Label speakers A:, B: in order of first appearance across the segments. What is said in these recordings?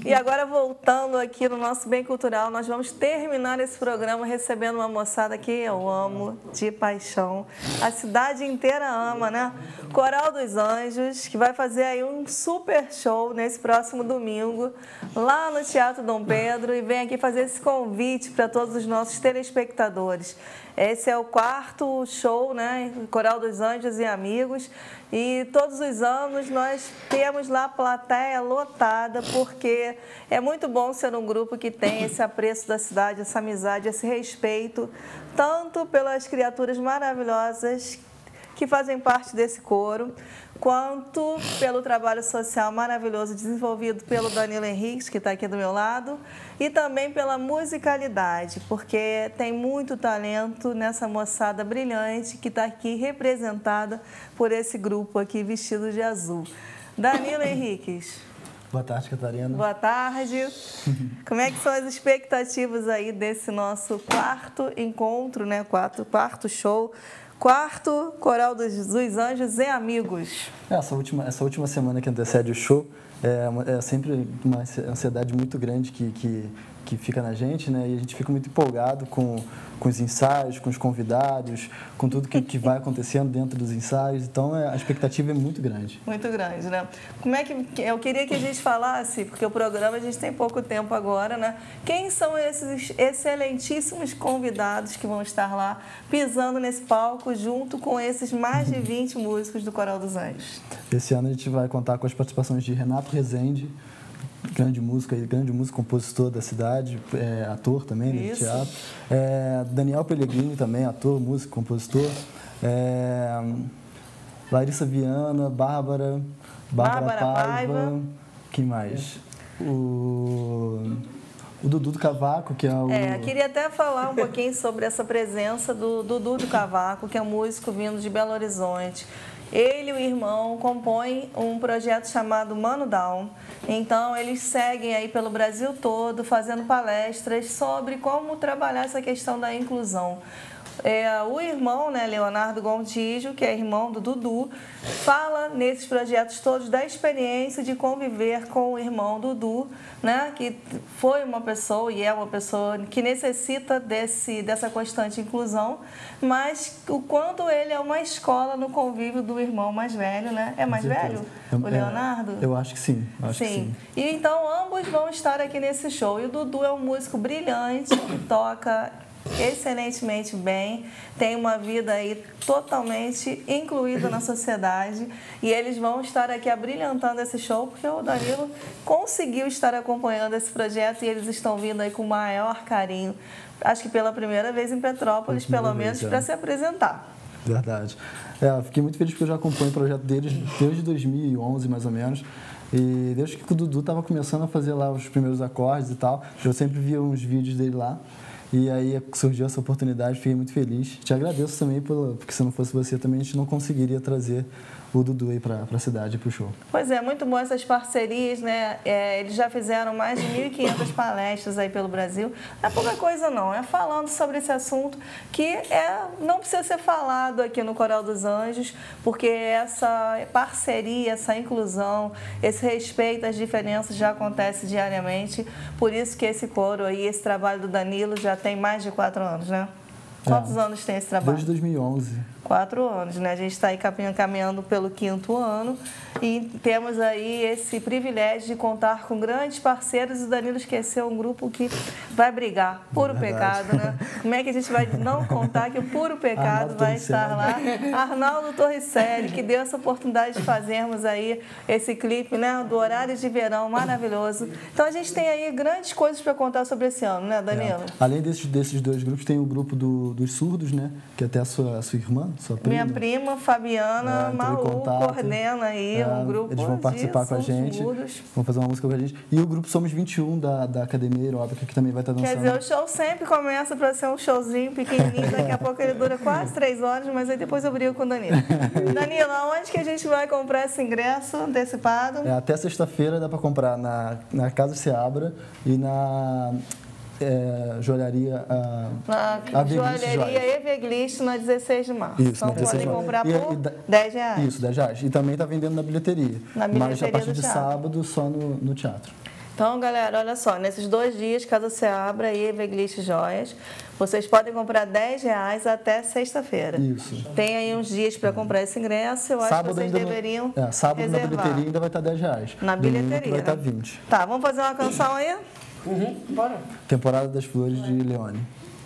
A: E agora, voltando aqui no nosso Bem Cultural, nós vamos terminar esse programa recebendo uma moçada que eu amo de paixão. A cidade inteira ama, né? Coral dos Anjos, que vai fazer aí um super show nesse próximo domingo, lá no Teatro Dom Pedro, e vem aqui fazer esse convite para todos os nossos telespectadores. Esse é o 4º show, né? Coral dos Anjos e Amigos. E todos os anos nós temos lá a plateia lotada, porque é muito bom ser um grupo que tem esse apreço da cidade, essa amizade, esse respeito, tanto pelas criaturas maravilhosas que fazem parte desse coro, quanto pelo trabalho social maravilhoso desenvolvido pelo Danilo Henriques, que está aqui do meu lado, e também pela musicalidade, porque tem muito talento nessa moçada brilhante que está aqui representada por esse grupo aqui vestido de azul. Danilo Henriques.
B: Boa tarde, Catarina.
A: Boa tarde. Como é que são as expectativas aí desse nosso 4º encontro, né? Quarto show, 4º Coral dos Anjos e Amigos?
B: Essa última semana que antecede o show é sempre uma ansiedade muito grande que fica na gente, né? E a gente fica muito empolgado com os ensaios, com os convidados, com tudo que vai acontecendo dentro dos ensaios. Então, a expectativa é muito grande.
A: Muito grande, né? Como é que eu queria que a gente falasse, porque o programa a gente tem pouco tempo agora, né? Quem são esses excelentíssimos convidados que vão estar lá pisando nesse palco junto com esses mais de 20 músicos do Coral dos Anjos?
B: Esse ano a gente vai contar com as participações de Renato Rezende, grande músico, compositor da cidade, ator também, né, de teatro. Daniel Pellegrini também, ator, músico, compositor. Larissa Viana, Bárbara Paiva. Quem mais? O Dudu do Cavaco, que é o...
A: eu queria até falar um pouquinho sobre essa presença do Dudu do Cavaco, que é um músico vindo de Belo Horizonte. Ele e o irmão compõem um projeto chamado Mano Down. Então, eles seguem aí pelo Brasil todo, fazendo palestras sobre como trabalhar essa questão da inclusão. O irmão, né, Leonardo Gontijo, que é irmão do Dudu, fala nesses projetos todos da experiência de conviver com o irmão Dudu, né, que foi uma pessoa e é uma pessoa que necessita dessa constante inclusão, mas o quanto ele é uma escola no convívio do irmão mais velho, né? É mais velho, o Leonardo?
B: Eu acho que sim.
A: Sim. E então ambos vão estar aqui nesse show. E o Dudu é um músico brilhante que toca excelentemente bem, tem uma vida aí totalmente incluída na sociedade, e eles vão estar aqui abrilhantando esse show, porque o Danilo conseguiu estar acompanhando esse projeto e eles estão vindo aí com o maior carinho, acho que pela primeira vez em Petrópolis, pelo menos, para se apresentar.
B: Verdade. Fiquei muito feliz porque eu já acompanho o projeto deles desde 2011, mais ou menos. E desde que o Dudu estava começando a fazer lá os primeiros acordes e tal, eu sempre via uns vídeos dele lá. E aí surgiu essa oportunidade, fiquei muito feliz. Te agradeço também, porque se não fosse você também a gente não conseguiria trazer o Dudu aí para a cidade, para o show.
A: Pois é, muito bom essas parcerias, né? Eles já fizeram mais de 1.500 palestras aí pelo Brasil. Não é pouca coisa não, é falando sobre esse assunto que não precisa ser falado aqui no Coral dos Anjos, porque essa parceria, essa inclusão, esse respeito às diferenças já acontece diariamente. Por isso que esse coro aí, esse trabalho do Danilo já tem mais de 4 anos, né? Quantos anos tem esse trabalho?
B: Desde 2011.
A: 4 anos, né? A gente está aí caminhando pelo 5º ano e temos aí esse privilégio de contar com grandes parceiros. E o Danilo esqueceu um grupo que vai brigar, Puro Pecado, né? Como é que a gente vai não contar que o Puro Pecado vai estar lá? Arnaldo Torricelli, que deu essa oportunidade de fazermos aí esse clipe, né? Do Horário de Verão, maravilhoso. Então a gente tem aí grandes coisas para contar sobre esse ano, né, Danilo?
B: Além desses dois grupos, tem o grupo dos surdos, né? Que até a sua irmã, sua prima.
A: Minha prima, Fabiana Malu, coordena aí um grupo.
B: Eles vão participar com a gente, vão fazer uma música com a gente. E o grupo Somos 21, da Academia Aeróbica, que também vai estar dançando.
A: Quer dizer, o show sempre começa para ser um showzinho pequenininho, daqui a pouco ele dura quase 3 horas, mas aí depois eu brigo com o Danilo. Danilo, aonde que a gente vai comprar esse ingresso antecipado?
B: Até sexta-feira dá para comprar na Casa Seabra e na... joalharia
A: Joalheria Eveglist na 16 de março.
B: Isso,
A: então podem comprar por R$10.
B: Isso, R$10. E também está vendendo na bilheteria.
A: Na bilheteria
B: mas a partir
A: do
B: de
A: teatro.
B: sábado só no teatro.
A: Então, galera, olha só, nesses 2 dias, Casa Seabra e Eveglist Joias, vocês podem comprar R$10 até sexta-feira.
B: Isso.
A: Tem aí uns dias para comprar esse ingresso, eu acho que vocês deveriam
B: sábado
A: reservar.
B: Na bilheteria ainda vai estar R$10.
A: Na bilheteria,
B: vai estar
A: né?
B: 20.
A: Tá, vamos fazer uma canção aí?
C: Bora.
B: Temporada das Flores de Leone.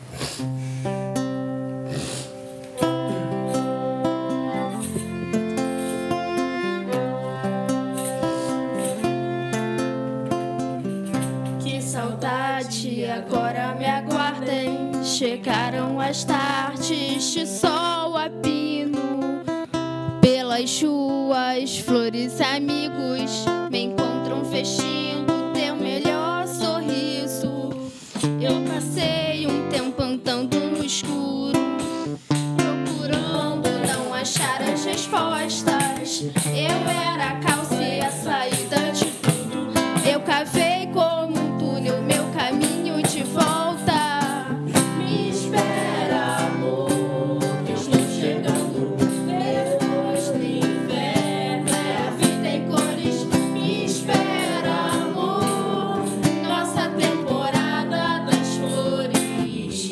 D: Agora me aguardem, chegaram as tardes de sol a pino. Pelas ruas, flores e amigos me encontram vestindo teu melhor sorriso. Eu passei um tempo andando no escuro, procurando não achar as respostas. Eu era a causa e a saída de tudo. Eu cavei como um túnel meu caminho de volta. Me espera, amor, que estou chegando. Depois do inverno é a vida em cores. Me espera, amor, nossa temporada das flores.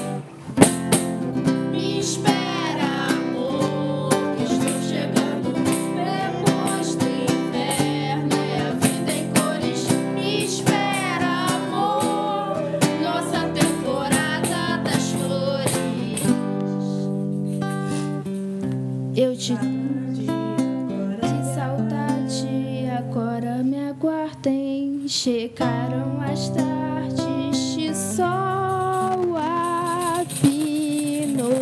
D: Me espera, amor, que estou chegando. Depois do inverno é a vida em cores. Me espera, amor, nossa temporada das flores. Eu te que saudade, agora me aguardem. Chegaram as tardes de sol a pino.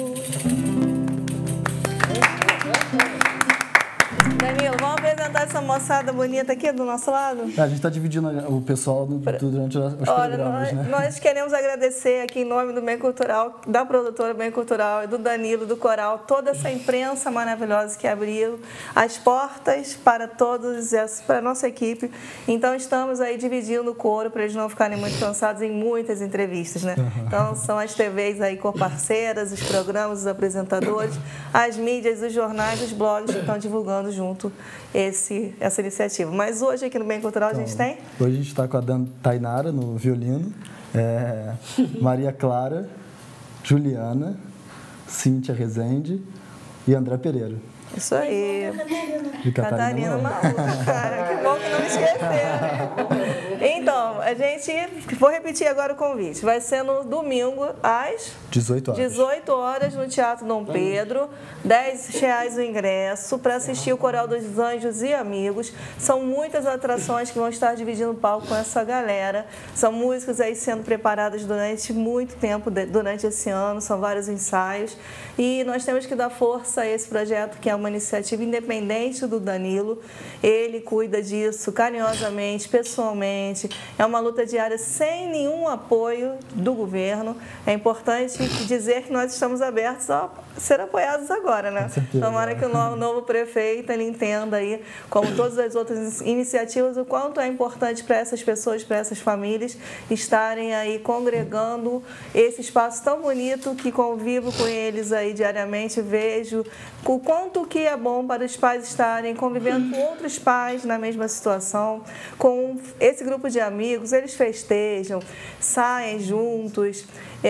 A: Danilo, vamos apresentar essa moçada bonita aqui do nosso lado?
B: A gente está dividindo o pessoal durante os
A: Olha,
B: programas, né?
A: nós queremos agradecer aqui em nome do Bem Cultural, da produtora Bem Cultural, e do Danilo, do Coral, toda essa imprensa maravilhosa que abriu as portas para todos, para a nossa equipe. Então, estamos aí dividindo o coro para eles não ficarem muito cansados em muitas entrevistas, né? Então, são as TVs aí parceiras, os programas, os apresentadores, as mídias, os jornais, os blogs que estão divulgando junto essa iniciativa. Mas hoje aqui no Bem Cultural a gente tem?
B: Hoje a gente está com a Tainara no violino, Maria Clara, Juliana, Cíntia Rezende e André Pereira.
A: Isso aí.
B: De
A: Catarina Maluca, cara. Que bom que não me esqueceram. Então, a gente... Vou repetir agora o convite. Vai ser no domingo, às
B: 18 horas.
A: 18 horas, no Teatro Dom Pedro. R$10 o ingresso para assistir o Coral dos Anjos e Amigos. São muitas atrações que vão estar dividindo o palco com essa galera. São músicas aí sendo preparadas durante muito tempo, durante esse ano. São vários ensaios. E nós temos que dar força a esse projeto, que é uma iniciativa independente do Danilo. Ele cuida disso carinhosamente, pessoalmente. É uma luta diária sem nenhum apoio do governo. É importante dizer que nós estamos abertos a ser apoiados agora, né? Tomara que o novo prefeito ele entenda aí, como todas as outras iniciativas, o quanto é importante para essas pessoas, para essas famílias estarem aí congregando esse espaço tão bonito que convivo com eles aí diariamente, vejo o quanto que é bom para os pais estarem convivendo com outros pais na mesma situação, com esse grupo de amigos, eles festejam, saem juntos,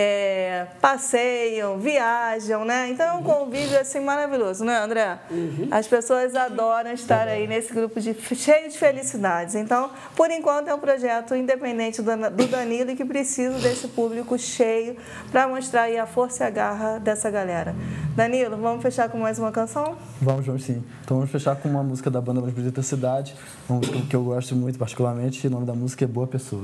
A: passeiam, viajam, né? Então é um convívio assim maravilhoso, né, André? As pessoas adoram estar aí nesse grupo cheio de felicidades. Então, por enquanto é um projeto independente do Danilo e que precisa desse público cheio para mostrar aí a força e a garra dessa galera. Danilo, vamos fechar com mais uma canção?
B: Vamos sim. Então vamos fechar com uma música da banda Mais Bonita da Cidade, uma música que eu gosto muito particularmente, e o nome da música é Boa Pessoa.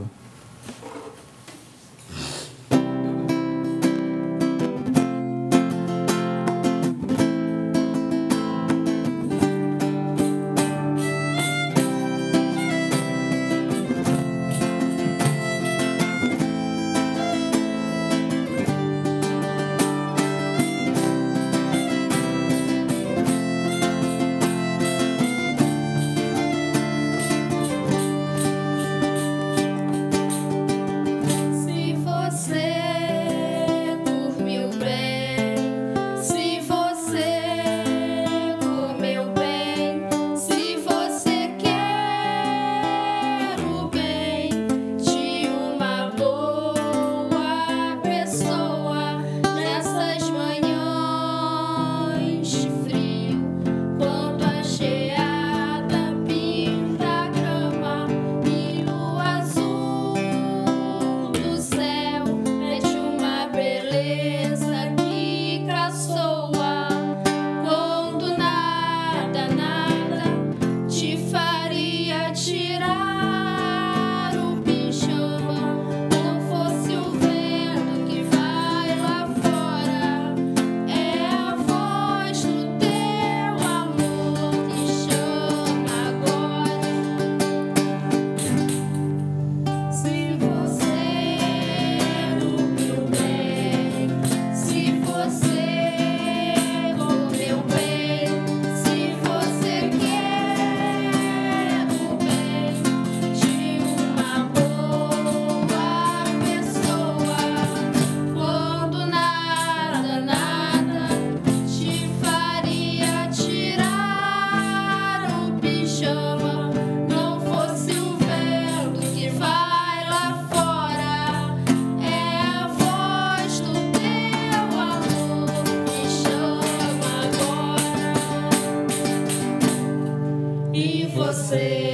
D: você.